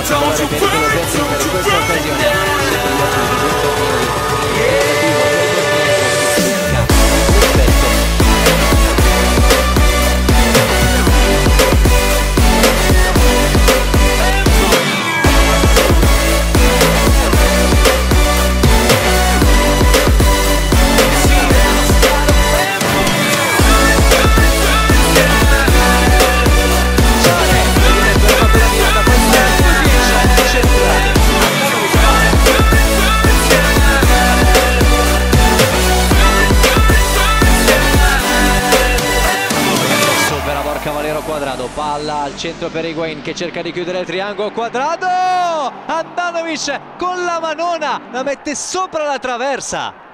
particolare pericoloso per questa occasione. Cavallero Quadrado, palla al centro per Higuain che cerca di chiudere il triangolo. Quadrado, Handanovic con la manona la mette sopra la traversa.